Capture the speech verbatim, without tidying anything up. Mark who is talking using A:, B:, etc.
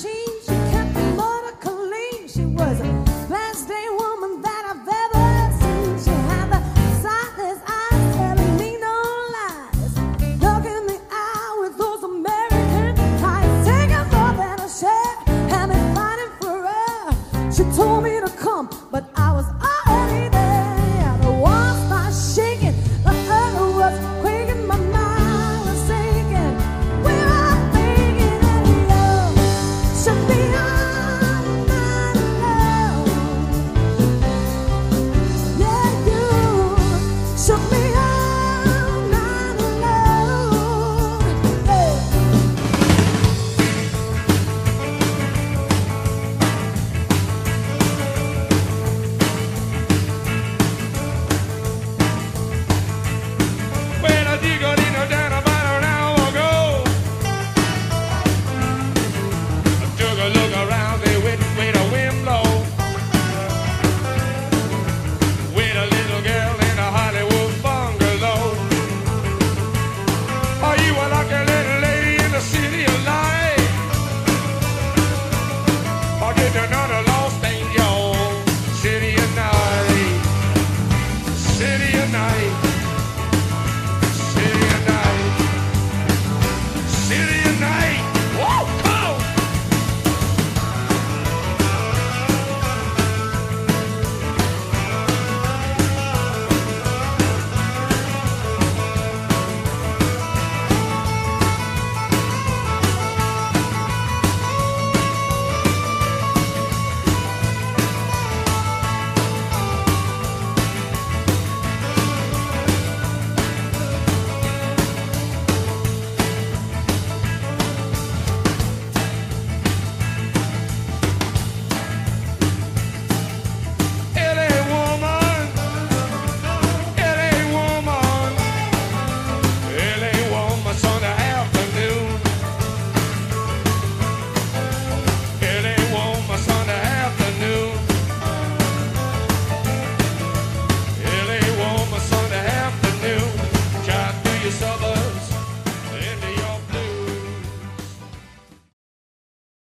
A: machine. She kept the motor clean. She was the best day woman that I've ever seen. She had the sightless eyes telling me no lies. Look in the eye with those American eyes. Taking more than a share, had me fighting for her. She told me to come, but I was already there. The walls started shaking, the earth was quaking, my mind was sinking. We were making it love. Should be on my love. Yeah, you shook me on my love. Yeah.
B: When I dig a little down about an hour ago, I took a look around there with, with a wind blow, with a little girl in a Hollywood bungalow. Are you a lucky little lady in the city of light? Or did another lost angel? City of night, city of night.